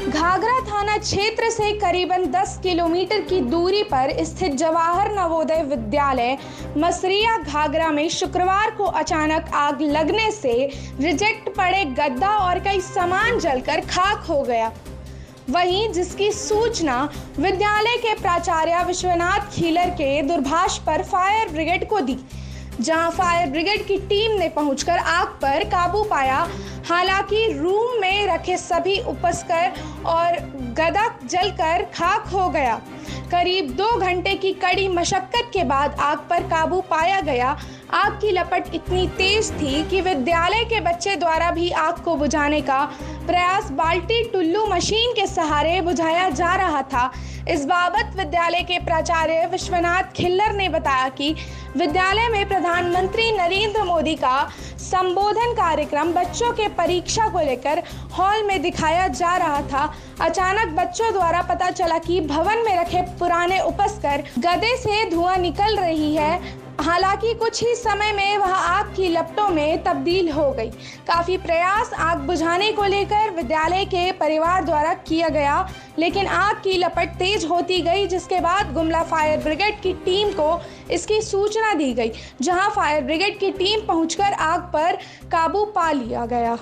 घाघरा थाना क्षेत्र से करीबन 10 किलोमीटर की दूरी पर स्थित जवाहर नवोदय विद्यालय मसरिया घाघरा में शुक्रवार को अचानक आग लगने से रिजेक्ट पड़े गद्दा और कई सामान जलकर खाक हो गया। वहीं जिसकी सूचना विद्यालय के प्राचार्य विश्वनाथ खीलर के दूरभाष पर फायर ब्रिगेड को दी, जहां फायर ब्रिगेड की टीम ने पहुंचकर आग पर काबू पाया। हालांकि रूम में रखे सभी उपकरण और गदा जलकर खाक हो गया। करीब 2 घंटे की कड़ी मशक्कत के बाद आग पर काबू पाया गया। आग की लपट इतनी तेज थी कि विद्यालय के बच्चे द्वारा भी आग को बुझाने का प्रयास बाल्टी टुल्लू मशीन के सहारे बुझाया जा रहा था। इस बाबत विद्यालय के प्राचार्य विश्वनाथ खिल्लर ने बताया कि विद्यालय में प्रधानमंत्री नरेंद्र मोदी का संबोधन कार्यक्रम बच्चों के परीक्षा को लेकर हॉल में दिखाया जा रहा था। अचानक बच्चों द्वारा पता चला कि भवन में रखे पुराने उपकरण गदे से धुआं निकल रही है। हालांकि कुछ ही समय में वह आग की लपटों में तब्दील हो गई। काफी प्रयास आग बुझाने को लेकर विद्यालय के परिवार द्वारा किया गया, लेकिन आग की लपट तेज होती गई, जिसके बाद गुमला फायर ब्रिगेड की टीम को इसकी सूचना दी गई, जहां फायर ब्रिगेड की टीम पहुंचकर आग पर काबू पा लिया गया।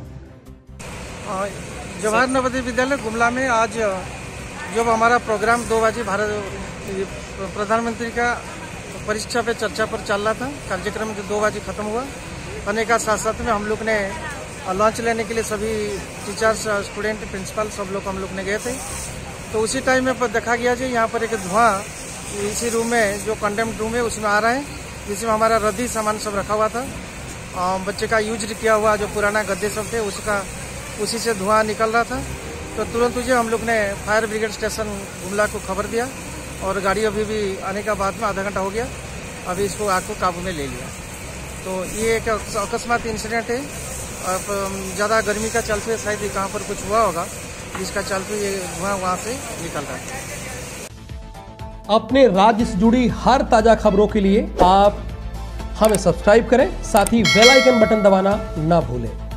जवाहर नवोदय विद्यालय गुमला में आज जब हमारा प्रोग्राम 2 बजे प्रधानमंत्री का परीक्षा पे चर्चा पर चल रहा था, कार्यक्रम जो 2 बजे खत्म हुआ, होने का साथ साथ में हम लोग ने लंच लेने के लिए सभी टीचर्स, स्टूडेंट, प्रिंसिपल सब लोग हम लोग ने गए थे। तो उसी टाइम में देखा गया जी यहाँ पर एक धुआं इसी रूम में जो कंडेम्ड रूम है उसमें आ रहा है, जिसमें हमारा रद्दी सामान सब रखा हुआ था। बच्चे का यूज किया हुआ जो पुराना गद्दे सब थे उसी से धुआं निकल रहा था। तो तुरंत हम लोग ने फायर ब्रिगेड स्टेशन गुमला को खबर दिया और गाड़ी अभी भी आने का बाद में आधा घंटा हो गया, अभी इसको आग को काबू में ले लिया। तो ये एक अकस्मात इंसिडेंट है। ज़्यादा गर्मी का चलते शायद कहाँ पर कुछ हुआ होगा, जिसका चलते ये धुआं वहाँ से निकल रहा है। अपने राज्य से जुड़ी हर ताज़ा खबरों के लिए आप हमें सब्सक्राइब करें, साथ ही बेल आइकन बटन दबाना ना भूलें।